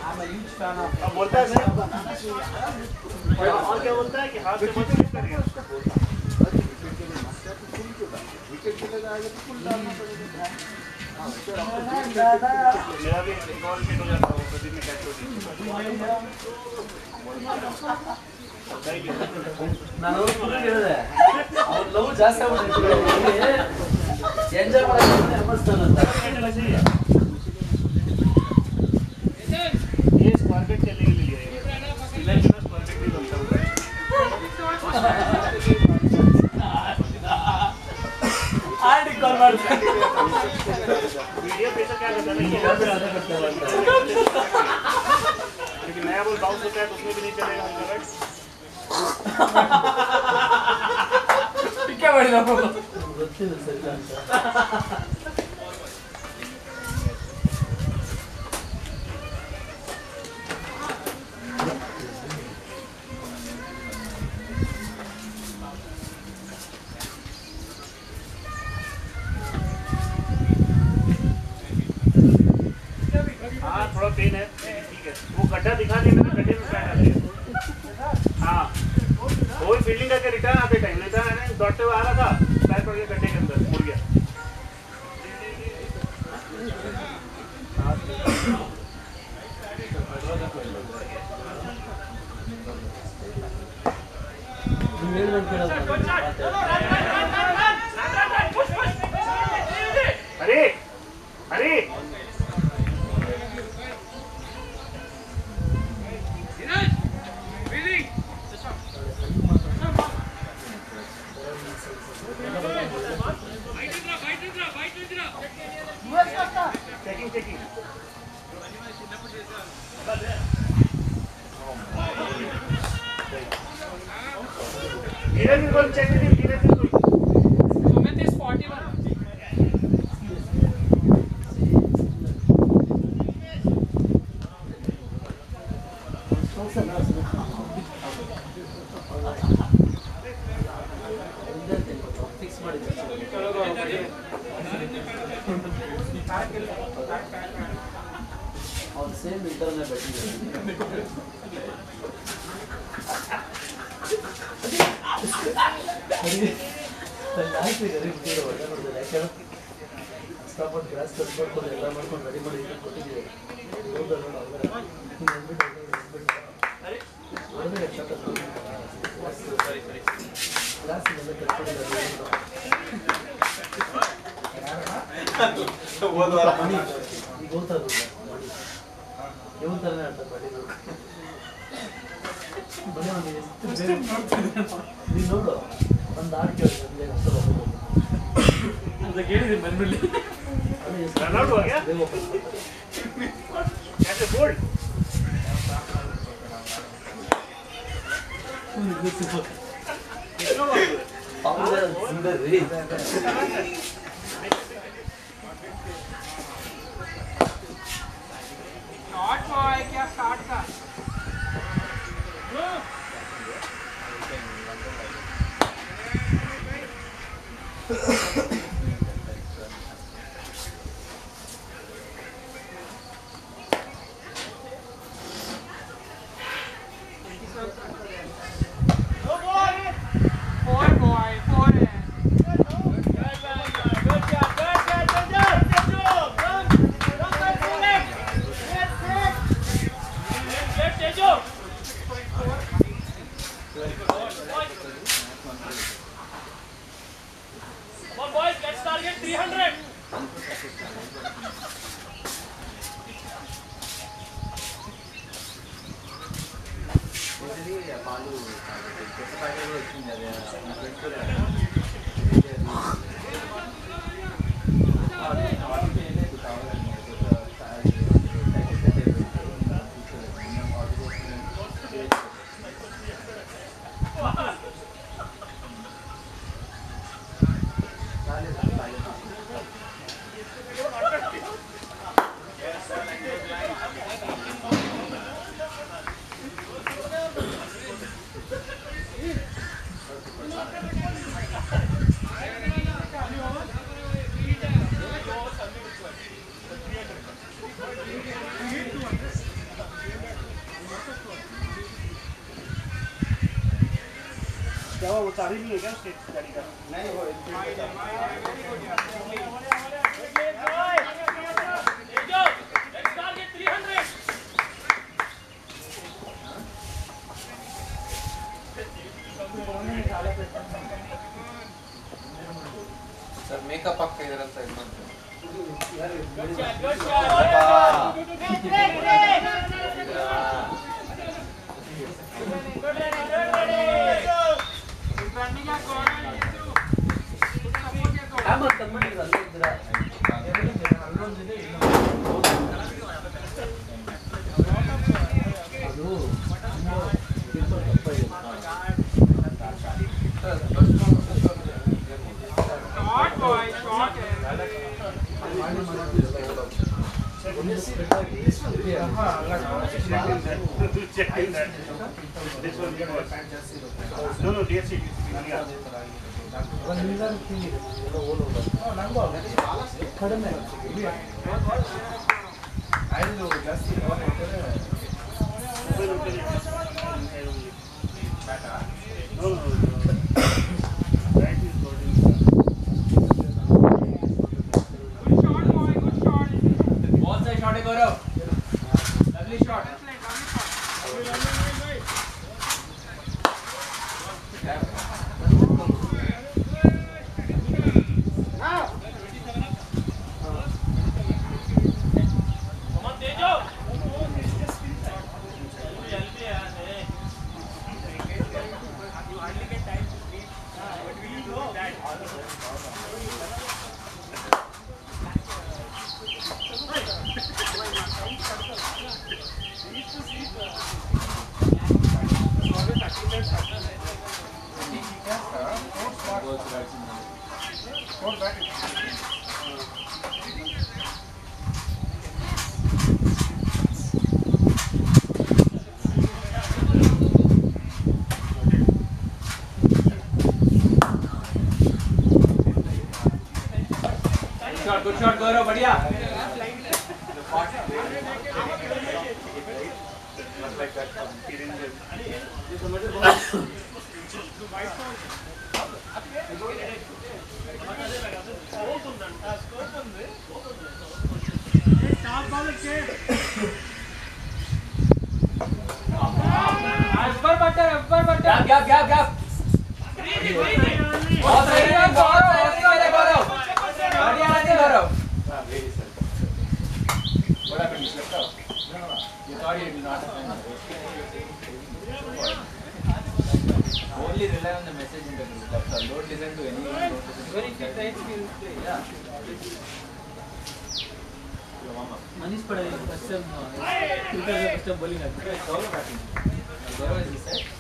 I'm a huge fan of. अब बोलता है और क्या बोलता है कि हाथ से मत लिफ्ट करिए विकेट के लिए जाएगा तो फुल डालना पड़ेगा मेरा भी रिकॉर्ड हिट हो जाता है वो प्रदीप ने कैच कर ನಾನು ಹೇಳಿದೆ ಅವ್ರು ಲವ್ ಜಾಸ್ತಿ ಆಗ್ಬಿಟ್ಟಿದೆ ಎಂಜಾಯ್ ಮಾಡೋದು ಅಮಸ್ತಾನಂತ ये स्क्वायर के लिए लिया है इलेक्ट्रिक स्क्वायर भी बनता है आईडी कॉल ಮಾಡ್ತಾ वीडियो पे तो क्या करता है ये क्योंकि नया बॉल बाउंस होता है तो उसमें भी नहीं चलेगा हल्का राइट क्या ಮಾಡಿದ ಗೊತ್ತಿಲ್ಲ ಸರಿ ಅಂತ हाँ थोड़ा पेन है ठीक है वो गड्ढा दिखा देना ना गड्ढे में पैर डालिए हाँ वही फील्डिंग करके रिटर्न आते टाइम नहीं था दौड़ते हुए आ रहा था पैर पड़ गया गड्ढे के अंदर मुड़ गया अरे अरे checking checking धीरे धीरे check धीरे धीरे Sumit is 41 ಫಿಕ್ಸ್ ಮಾಡಿದ್ದೆ और सेम इंटर में बैठी लास्ट गरीब ತೀರ ಒಳ್ಳೆ ನೋಡಿದ್ರೆ ಯಾಕಂದ್ರೆ ಸ್ಟಾಪಟ್ ಗ್ರಾಸ್ ಕಟ್ ಮಾಡ್ಕೊಂಡು ಎಲ್ಲ ಮಾಡ್ಕೊಂಡು ರೆಡಿ ಮಾಡಿ ಕೊಟ್ಟಿದ್ದೀವಿ ಹೌದಾ ನೋಡು ಅರೆ ಒಳ್ಳೆ ಶಾಟ್ ಸರಿ ಸರಿ ಗ್ಲಾಸ್ ಎಲ್ಲ ಕಟ್ಕೊಂಡಿದ್ದಾರೆ ಓದ್ವಾರ ಮನಿ ಈಗ ಓದ್ತಾರು ಮನಿ ಇವನ್ ತರನೇ ಆಡ್ತಾರೆ ಬಡಿ ನೀನು ನೋಡು ಒಂದು ಆಡ್ ಕೇಳಿದ್ರೆ ಅಂತ ಕೇಳಿದ್ದೀನಿ ಮನೆಯಲ್ಲಿ रन आउट हो गया कैसे बोल्ड पावर सिंगर रे नॉट बॉय क्या स्टार्ट का क्या वो चाबी नहीं है क्या उसके गाड़ी का? नहीं वो सर मेकअप आपका इधर आता है मत No, DSC. शॉट है Gaurav lovely shot good shot Gaurav बढ़िया गैप बहुत सही है गौरव बढ़िया लगे गौरव बड़ा फिनिश लगता है ये sorry it not only rely on the message in the group that's all don't listen to anyone very nice yeah Manish पढ़ाई फर्स्ट टाइम क्रिकेट में फर्स्ट टाइम बॉलिंग करता है solo batting gaurav is this side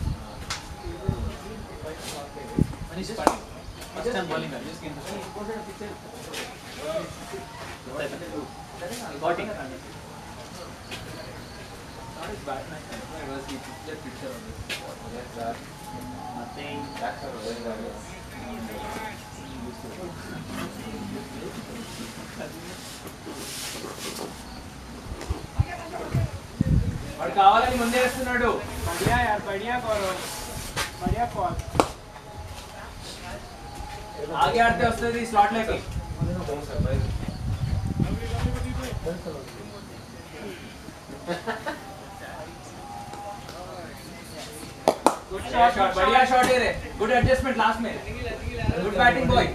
Manish पढ़ाई first time bowling करता है इसकी batting not his batman it was the picture of this that nothing that's a और కావాలని ముందే వేస్తున్నాడు बढ़िया यार बढ़िया गौरव बढ़िया कॉल आगे आते వస్తది స్లాట్ లోకి गुड शॉट बढ़िया शॉट है रे गुड एडजस्टमेंट लास्ट में good batting boy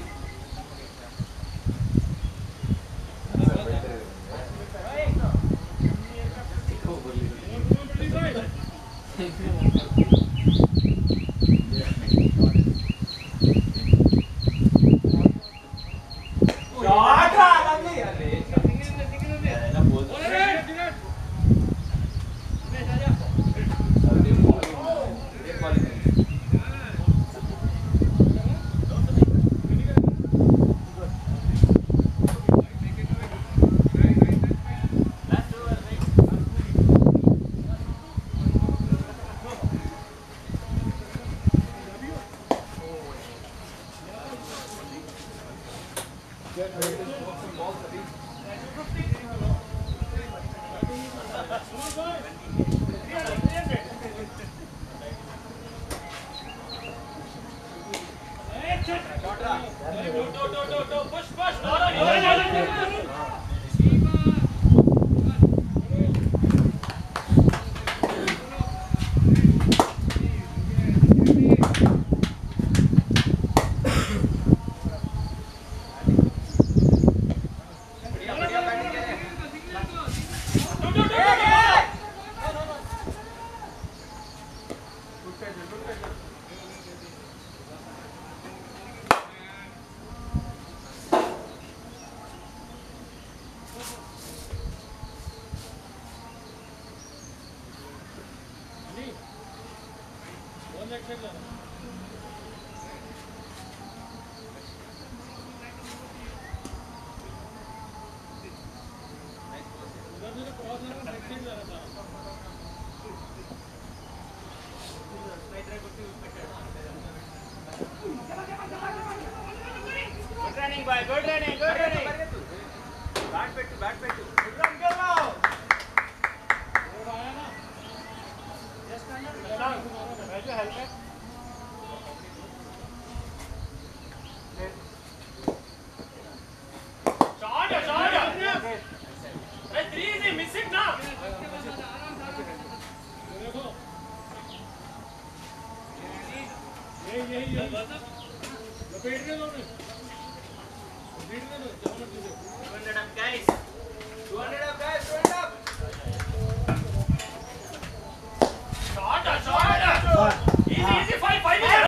Good running, boy. Good running. Good running. Bat pettu. Good run, go now. Where's your helmet? Shot. Hey, 3 easy. Miss it now. Guys. 200 up, guys. 200 up. Shot. Easy. 5 minutes.